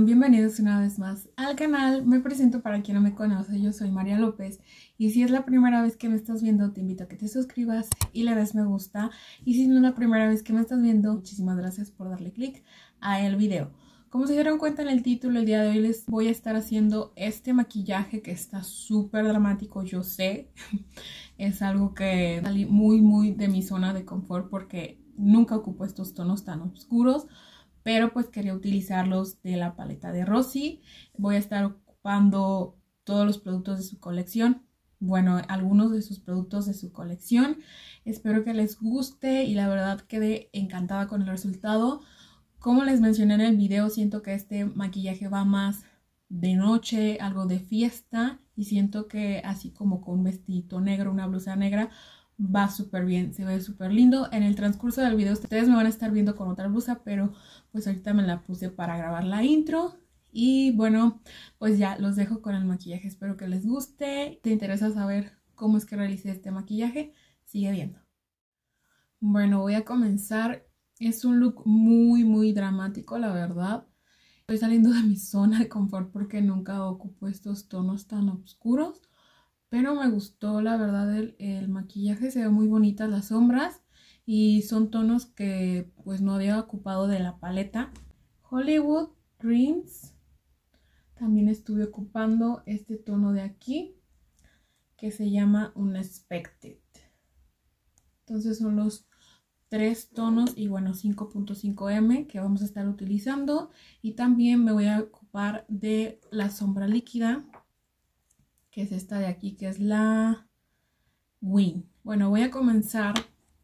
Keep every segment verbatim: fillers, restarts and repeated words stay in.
Sean bienvenidos una vez más al canal. Me presento para quien no me conoce, yo soy María López y si es la primera vez que me estás viendo te invito a que te suscribas y le des me gusta, y si no es la primera vez que me estás viendo, muchísimas gracias por darle click a el video. Como se dieron cuenta en el título, el día de hoy les voy a estar haciendo este maquillaje que está súper dramático, yo sé. Es algo que salí muy muy de mi zona de confort porque nunca ocupo estos tonos tan oscuros, pero pues quería utilizarlos de la paleta de Rosy. Voy a estar ocupando todos los productos de su colección, bueno, algunos de sus productos de su colección. Espero que les guste y la verdad quedé encantada con el resultado. Como les mencioné en el video, siento que este maquillaje va más de noche, algo de fiesta, y siento que así como con un vestidito negro, una blusa negra, va súper bien, se ve súper lindo. En el transcurso del video ustedes me van a estar viendo con otra blusa, pero pues ahorita me la puse para grabar la intro. Y bueno, pues ya los dejo con el maquillaje, espero que les guste. ¿Te interesa saber cómo es que realicé este maquillaje? Sigue viendo. Bueno, voy a comenzar. Es un look muy muy dramático, la verdad. Estoy saliendo de mi zona de confort porque nunca ocupo estos tonos tan oscuros. Pero me gustó, la verdad, el, el maquillaje, se ve muy bonitas las sombras y son tonos que pues no había ocupado de la paleta. Hollywood Dreams, también estuve ocupando este tono de aquí que se llama Unexpected. Entonces son los tres tonos y bueno, cinco punto cinco eme que vamos a estar utilizando. Y también me voy a ocupar de la sombra líquida, que es esta de aquí, que es la Win. Bueno, voy a comenzar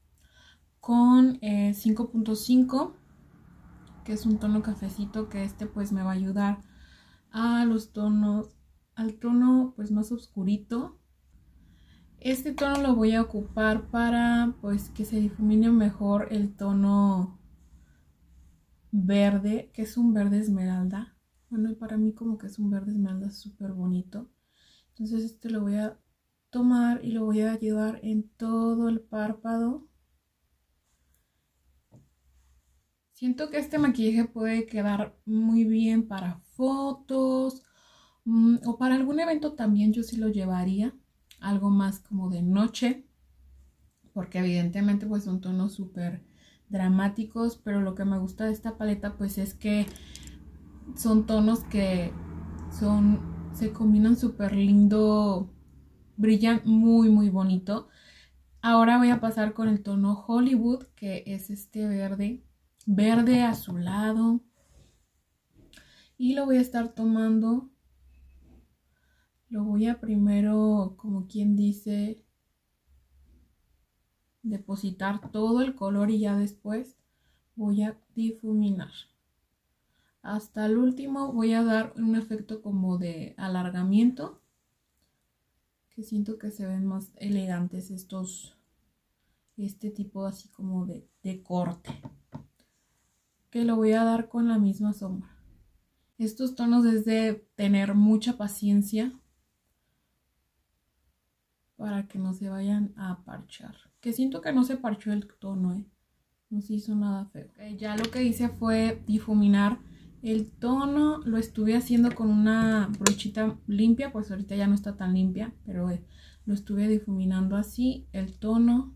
con eh, cinco punto cinco, que es un tono cafecito, que este pues me va a ayudar a los tonos, al tono pues más oscurito. Este tono lo voy a ocupar para pues que se difumine mejor el tono verde, que es un verde esmeralda. Bueno, para mí como que es un verde esmeralda súper bonito. Entonces este lo voy a tomar y lo voy a llevar en todo el párpado. Siento que este maquillaje puede quedar muy bien para fotos mmm, o para algún evento también. Yo sí lo llevaría algo más como de noche, porque evidentemente pues son tonos súper dramáticos, pero lo que me gusta de esta paleta pues es que son tonos que son, se combinan súper lindo, brillan muy muy bonito. Ahora voy a pasar con el tono Hollywood, que es este verde, verde azulado. Y lo voy a estar tomando, lo voy a primero, como quien dice, depositar todo el color y ya después voy a difuminar. Hasta el último voy a dar un efecto como de alargamiento, que siento que se ven más elegantes estos, este tipo así como de, de corte, que lo voy a dar con la misma sombra. Estos tonos es de tener mucha paciencia para que no se vayan a parchar, que siento que no se parchó el tono, ¿eh? No se hizo nada feo. Okay, ya lo que hice fue difuminar el tono. Lo estuve haciendo con una brochita limpia, pues ahorita ya no está tan limpia, pero eh, lo estuve difuminando así el tono,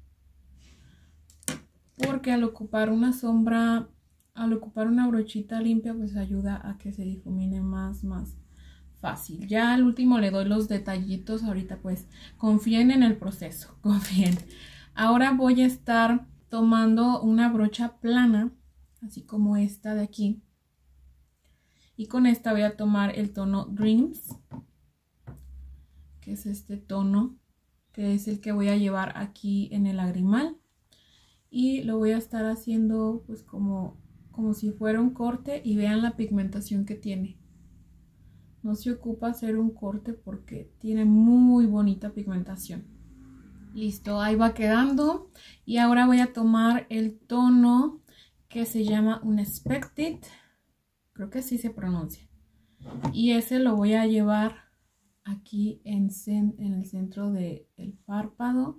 porque al ocupar una sombra, al ocupar una brochita limpia, pues ayuda a que se difumine más, más fácil. Ya al último le doy los detallitos. Ahorita pues confíen en el proceso, confíen. Ahora voy a estar tomando una brocha plana, así como esta de aquí, y con esta voy a tomar el tono Dreams, que es este tono, que es el que voy a llevar aquí en el lagrimal, y lo voy a estar haciendo pues como, como si fuera un corte. Y vean la pigmentación que tiene. No se ocupa hacer un corte porque tiene muy bonita pigmentación. Listo, ahí va quedando. Y ahora voy a tomar el tono que se llama Unexpected. Creo que así se pronuncia. Y ese lo voy a llevar aquí en, en el centro del párpado.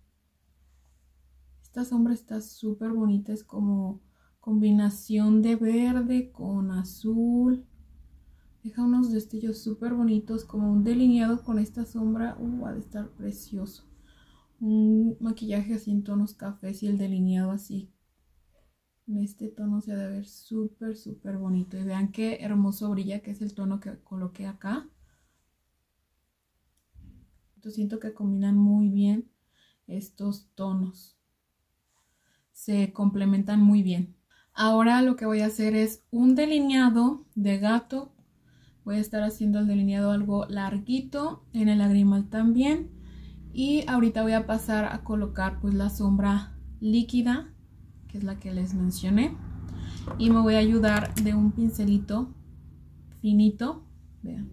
Esta sombra está súper bonita. Es como combinación de verde con azul. Deja unos destellos súper bonitos, como un delineado con esta sombra. Uh, ha de estar precioso. Un maquillaje así en tonos cafés y el delineado así. En este tono se ha de ver súper, súper bonito. Y vean qué hermoso brilla, que es el tono que coloqué acá. Yo siento que combinan muy bien estos tonos. Se complementan muy bien. Ahora lo que voy a hacer es un delineado de gato. Voy a estar haciendo el delineado algo larguito, en el lagrimal también. Y ahorita voy a pasar a colocar pues la sombra líquida, que es la que les mencioné. Y me voy a ayudar de un pincelito finito. Vean.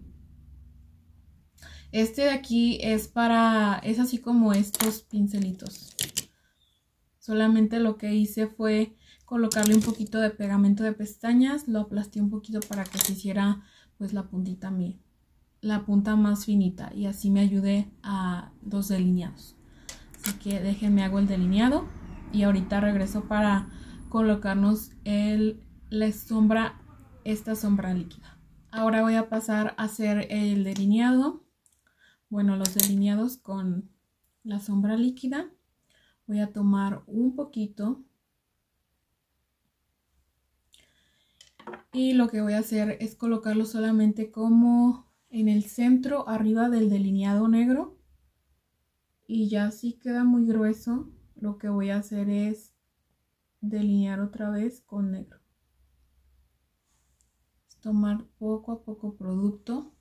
Este de aquí es para, es así como estos pincelitos. Solamente lo que hice fue colocarle un poquito de pegamento de pestañas. Lo aplasté un poquito para que se hiciera pues la puntita mía, la punta más finita, y así me ayudé a los delineados. Así que déjenme hago el delineado y ahorita regreso para colocarnos el, la sombra, esta sombra líquida. Ahora voy a pasar a hacer el delineado, bueno, los delineados con la sombra líquida. Voy a tomar un poquito y lo que voy a hacer es colocarlo solamente como en el centro arriba del delineado negro, y ya si queda muy grueso lo que voy a hacer es delinear otra vez con negro. Es tomar poco a poco producto.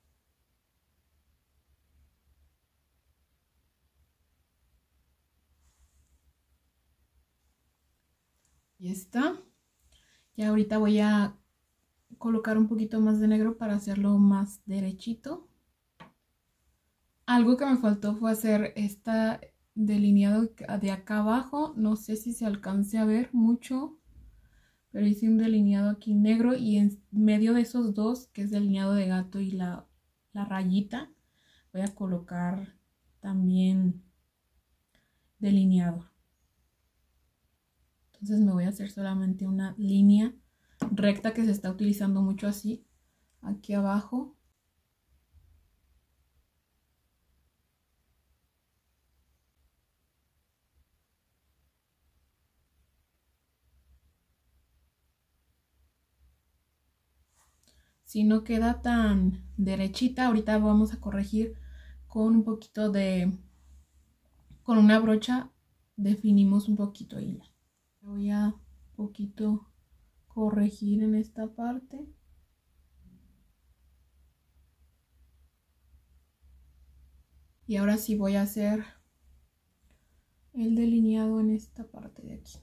Y está. Y ahorita voy a colocar un poquito más de negro para hacerlo más derechito. Algo que me faltó fue hacer esta delineado de acá abajo. No sé si se alcance a ver mucho, pero hice un delineado aquí negro, y en medio de esos dos, que es delineado de gato y la, la rayita, voy a colocar también delineado. Entonces me voy a hacer solamente una línea recta que se está utilizando mucho así, aquí abajo. Si no queda tan derechita, ahorita vamos a corregir con un poquito de, con una brocha, definimos un poquito y ya. Voy a un poquito corregir en esta parte. Y ahora sí voy a hacer el delineado en esta parte de aquí.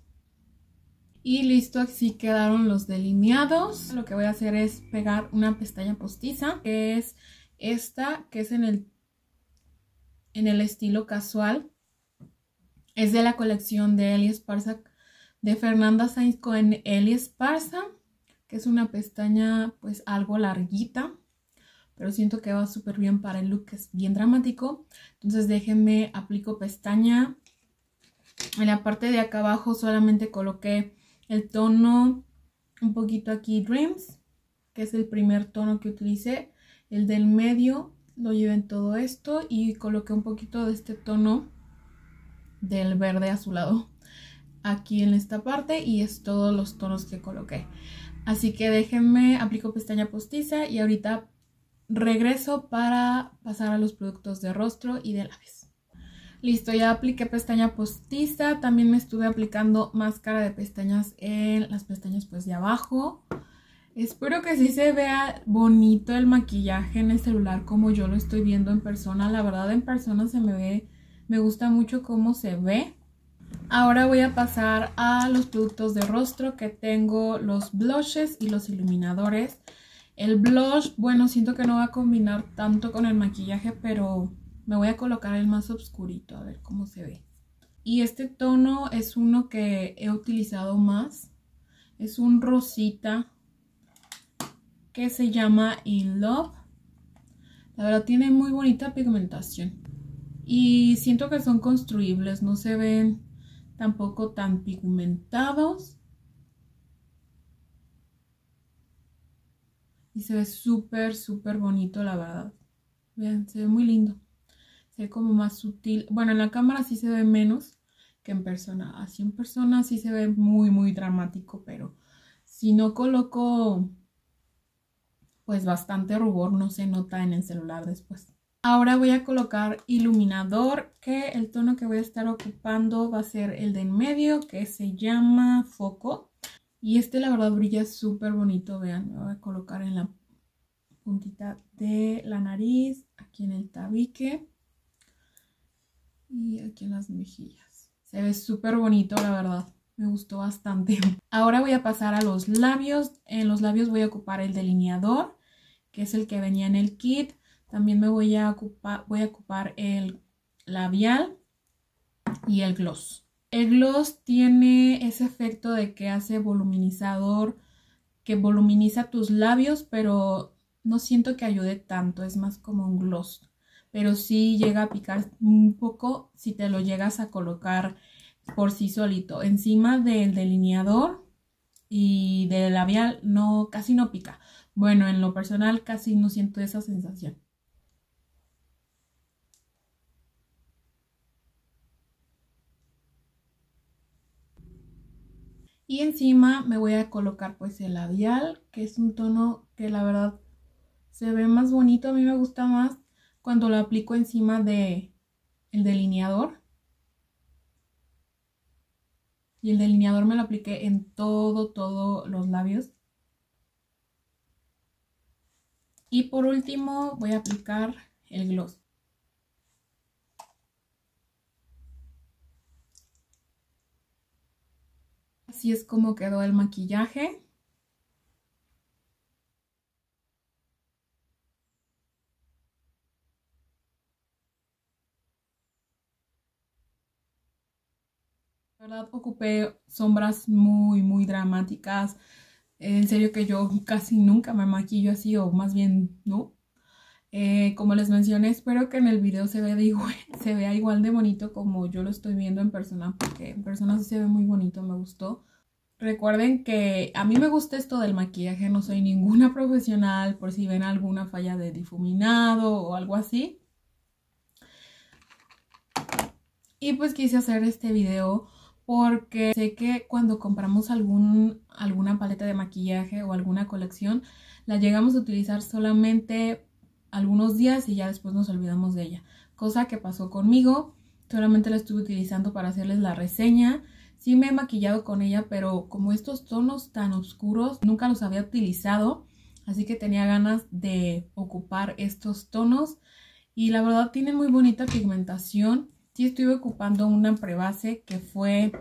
Y listo, así quedaron los delineados. Lo que voy a hacer es pegar una pestaña postiza, que es esta, que es en el, en el estilo casual. Es de la colección de Eli Esparza, de Fernanda Sainz con Eli Esparza, que es una pestaña pues algo larguita, pero siento que va súper bien para el look, que es bien dramático. Entonces déjenme aplico pestaña. En la parte de acá abajo solamente coloqué el tono un poquito aquí Dreams, que es el primer tono que utilicé. El del medio lo llevé en todo esto y coloqué un poquito de este tono del verde azulado aquí en esta parte, y es todos los tonos que coloqué. Así que déjenme aplico pestaña postiza y ahorita regreso para pasar a los productos de rostro y de labios. Listo, ya apliqué pestaña postiza. También me estuve aplicando máscara de pestañas en las pestañas pues de abajo. Espero que sí se vea bonito el maquillaje en el celular como yo lo estoy viendo en persona. La verdad en persona se me ve, me gusta mucho cómo se ve. Ahora voy a pasar a los productos de rostro, que tengo los blushes y los iluminadores. El blush, bueno, siento que no va a combinar tanto con el maquillaje, pero me voy a colocar el más oscurito, a ver cómo se ve. Y este tono es uno que he utilizado más. Es un rosita que se llama In Love. La verdad tiene muy bonita pigmentación. Y siento que son construibles, no se ven tampoco tan pigmentados. y se ve súper, súper bonito, la verdad. Vean, se ve muy lindo. Se ve como más sutil. Bueno, en la cámara sí se ve menos que en persona. Así en persona sí se ve muy, muy dramático, pero si no coloco pues bastante rubor, no se nota en el celular después. Ahora voy a colocar iluminador, que el tono que voy a estar ocupando va a ser el de en medio, que se llama Foco. Y este la verdad brilla súper bonito, vean, me voy a colocar en la puntita de la nariz, aquí en el tabique y aquí en las mejillas. Se ve súper bonito, la verdad, me gustó bastante. Ahora voy a pasar a los labios. En los labios voy a ocupar el delineador, que es el que venía en el kit. También me voy a ocupar, voy a ocupar el labial y el gloss. El gloss tiene ese efecto de que hace voluminizador, que voluminiza tus labios, pero no siento que ayude tanto, es más como un gloss. Pero sí llega a picar un poco si te lo llegas a colocar por sí solito. Encima del delineador y del labial no, casi no pica. Bueno, en lo personal casi no siento esa sensación. Y encima me voy a colocar pues el labial, que es un tono que la verdad se ve más bonito. A mí me gusta más cuando lo aplico encima de el delineador. Y el delineador me lo apliqué en todo, todos los labios. Y por último voy a aplicar el gloss. Así es como quedó el maquillaje. La verdad ocupé sombras muy, muy dramáticas. En serio que yo casi nunca me maquillo así, o más bien no. Eh, como les mencioné, espero que en el video se vea, de igual, se vea igual de bonito como yo lo estoy viendo en persona, porque en persona sí se ve muy bonito, me gustó. Recuerden que a mí me gusta esto del maquillaje, no soy ninguna profesional, por si ven alguna falla de difuminado o algo así. Y pues quise hacer este video porque sé que cuando compramos algún, alguna paleta de maquillaje o alguna colección, la llegamos a utilizar solamente algunos días y ya después nos olvidamos de ella. Cosa que pasó conmigo, solamente la estuve utilizando para hacerles la reseña. Sí me he maquillado con ella, pero como estos tonos tan oscuros nunca los había utilizado, así que tenía ganas de ocupar estos tonos. Y la verdad tienen muy bonita pigmentación. Sí estuve ocupando una prebase que fue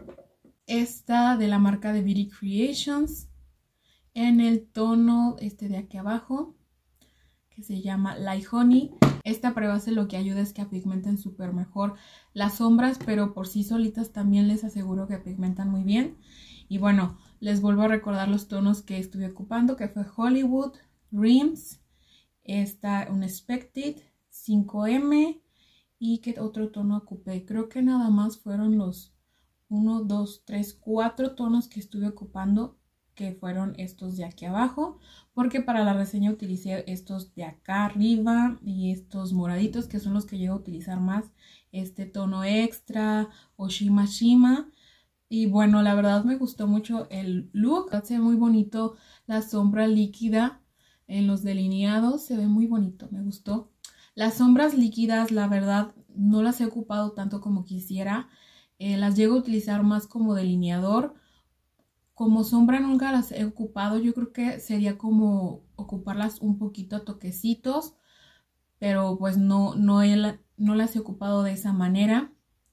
esta de la marca de Beauty Creations en el tono este de aquí abajo, que se llama Light Honey. Esta prebase lo que ayuda es que pigmenten súper mejor las sombras, pero por sí solitas también les aseguro que pigmentan muy bien. Y bueno, les vuelvo a recordar los tonos que estuve ocupando, que fue Hollywood, Rims, esta Unexpected, cinco eme y que otro tono ocupé. Creo que nada más fueron los uno, dos, tres, cuatro tonos que estuve ocupando, que fueron estos de aquí abajo, porque para la reseña utilicé estos de acá arriba y estos moraditos, que son los que llego a utilizar más, este tono extra o Shima Shima. Y bueno, la verdad me gustó mucho el look, se ve muy bonito la sombra líquida en los delineados, se ve muy bonito, me gustó. Las sombras líquidas, la verdad, no las he ocupado tanto como quisiera, eh, las llego a utilizar más como delineador. Como sombra nunca las he ocupado, yo creo que sería como ocuparlas un poquito a toquecitos, pero pues no, no, he, no las he ocupado de esa manera.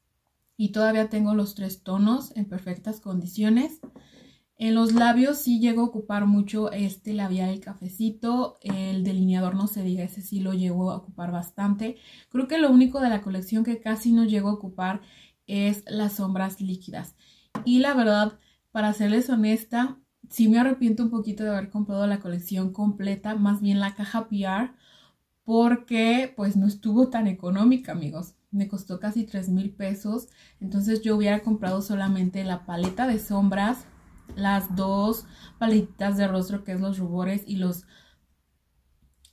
Y todavía tengo los tres tonos en perfectas condiciones. En los labios sí llego a ocupar mucho este labial, el cafecito, el delineador no se diga, ese sí lo llego a ocupar bastante. Creo que lo único de la colección que casi no llego a ocupar es las sombras líquidas. Y la verdad, para serles honesta, sí me arrepiento un poquito de haber comprado la colección completa, más bien la caja P R, porque pues no estuvo tan económica, amigos. Me costó casi tres mil pesos, entonces yo hubiera comprado solamente la paleta de sombras, las dos paletitas de rostro que es los rubores y los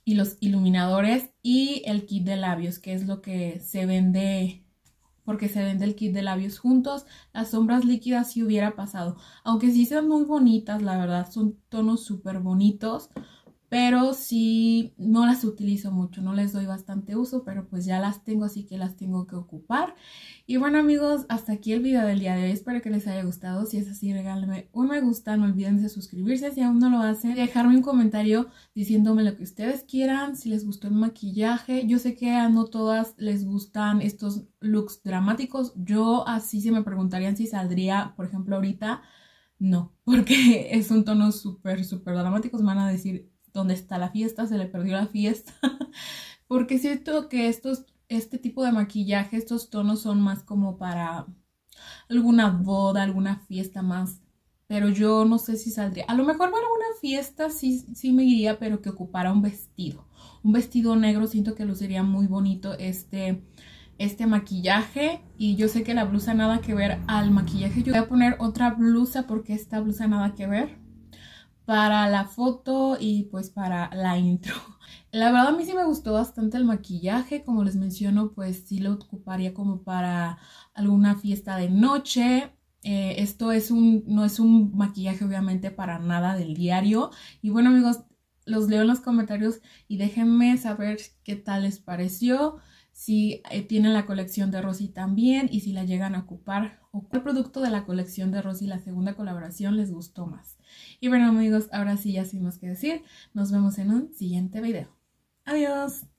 y los iluminadores y el kit de labios, que es lo que se vende, porque se vende el kit de labios juntos. Las sombras líquidas sí hubiera pasado, aunque sí son muy bonitas, la verdad, son tonos súper bonitos, pero sí no las utilizo mucho, no les doy bastante uso, pero pues ya las tengo, así que las tengo que ocupar. Y bueno amigos, hasta aquí el video del día de hoy, espero que les haya gustado. Si es así, regálenme un me gusta, no olviden de suscribirse si aún no lo hacen, dejarme un comentario diciéndome lo que ustedes quieran, si les gustó el maquillaje. Yo sé que a no todas les gustan estos looks dramáticos, yo así se me preguntarían si saldría, por ejemplo ahorita, no, porque es un tono súper, súper dramático, me van a decir dónde está la fiesta, se le perdió la fiesta, porque siento que estos, este tipo de maquillaje, estos tonos son más como para alguna boda, alguna fiesta más, pero yo no sé si saldría, a lo mejor para una fiesta sí, sí me iría, pero que ocupara un vestido, un vestido negro, siento que luciría muy bonito este... este maquillaje, y yo sé que la blusa nada que ver al maquillaje. Yo voy a poner otra blusa porque esta blusa nada que ver para la foto y pues para la intro. La verdad a mí sí me gustó bastante el maquillaje, como les menciono, pues sí lo ocuparía como para alguna fiesta de noche. Eh, esto es un, no es un maquillaje obviamente para nada del diario. Y bueno amigos, los leo en los comentarios y déjenme saber qué tal les pareció, si eh, tienen la colección de Rosy también y si la llegan a ocupar, o cuál producto de la colección de Rosy, la segunda colaboración, les gustó más. Y bueno amigos, ahora sí ya sin más que decir, nos vemos en un siguiente video. Adiós.